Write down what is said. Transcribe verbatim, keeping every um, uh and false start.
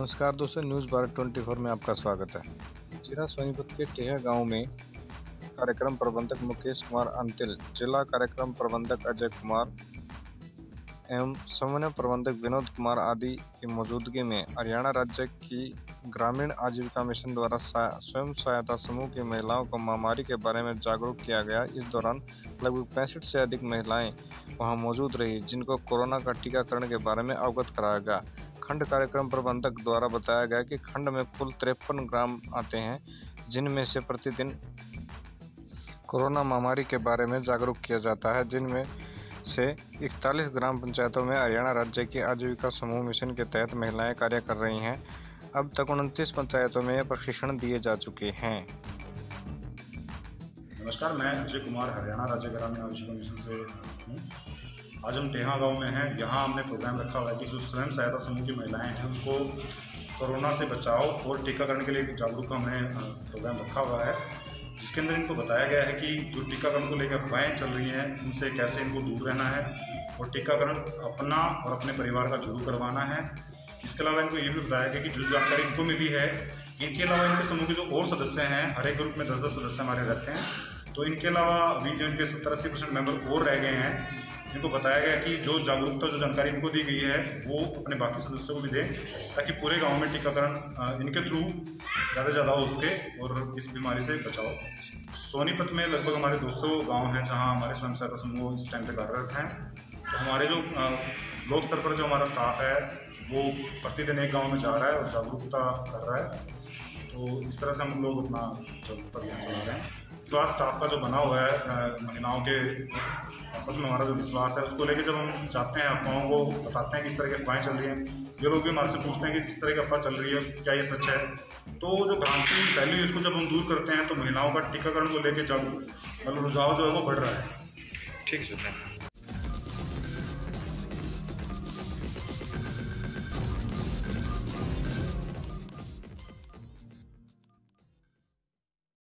नमस्कार दोस्तों, न्यूज़ भारत चौबीस में आपका स्वागत है। जिला सोनीपत के टेहा गांव में कार्यक्रम प्रबंधक मुकेश कुमार अंतिल, जिला कार्यक्रम प्रबंधक अजय कुमार एवं समन्वय प्रबंधक विनोद कुमार आदि की मौजूदगी में हरियाणा राज्य की ग्रामीण आजीविका मिशन द्वारा स्वयं सहायता समूह की महिलाओं को महामारी के बारे में जागरूक किया गया। इस दौरान लगभग पैंसठ से अधिक महिलाएं वहां मौजूद रही, जिनको कोरोना का टीकाकरण के बारे में अवगत कराया गया। खंड कार्यक्रम प्रबंधक द्वारा बताया गया कि खंड में कुल तिरपन ग्राम आते हैं, जिनमें से प्रतिदिन कोरोना महामारी के बारे में जागरूक किया जाता है, जिनमें से इकतालीस ग्राम पंचायतों में हरियाणा राज्य की आजीविका समूह मिशन के तहत महिलाएं कार्य कर रही हैं। अब तक उनतीस पंचायतों में प्रशिक्षण दिए जा चुके हैं। नमस्कार, मैं अजय कुमार हरियाणा राज्य ग्रामीण आजीविका मिशन से हूँ। आज हम टेहा गांव में हैं। यहाँ हमने प्रोग्राम रखा हुआ है कि जो स्वयं सहायता समूह की महिलाएं हैं उनको कोरोना से बचाव और टीकाकरण के लिए जागरूक हमने प्रोग्राम रखा हुआ है, जिसके अंदर इनको बताया गया है कि जो टीकाकरण को लेकर अफवाहें चल रही हैं उनसे कैसे इनको दूर रहना है और टीकाकरण अपना और अपने परिवार का जरूर करवाना है। इसके अलावा इनको ये भी बताया गया कि जो जानकारी इनको मिली है, इनके अलावा इनके समूह के जो और सदस्य हैं, हर एक ग्रुप में दस दस सदस्य हमारे रहते हैं, तो इनके अलावा अभी जो इनके सत्तर अस्सी परसेंट मेंबर और रह गए हैं, इनको बताया गया कि जो जागरूकता जो जानकारी इनको दी गई है वो अपने बाकी सदस्यों को भी दें, ताकि पूरे गांव में टीकाकरण इनके थ्रू ज़्यादा से ज़्यादा हो सके और इस बीमारी से बचाव। सोनीपत में लगभग हमारे दो सौ गाँव हैं जहाँ हमारे स्वयं सहायता समूह इस टाइम पे कार्यरत हैं। तो हमारे जो ब्लॉक स्तर पर जो हमारा स्टाफ है वो प्रतिदिन एक गाँव में जा रहा है और जागरूकता कर रहा है। तो इस तरह से हम लोग अपना अभियान चला रहे हैं। विश्वास स्टाफ का जो बना हुआ है, महिलाओं के आपस में हमारा जो विश्वास है उसको लेके जब हम जाते हैं, अफवाहों को बताते हैं कि इस तरह की अफवाहें चल रही हैं, ये लोग भी हमारे से पूछते हैं कि जिस तरह की अफवाह चल रही है क्या ये सच है। तो जो भ्रांति फैली है इसको जब हम दूर करते हैं तो महिलाओं का टीकाकरण को लेकर जागरूक मतलब रुझाव जो है वो बढ़ रहा है। ठीक है।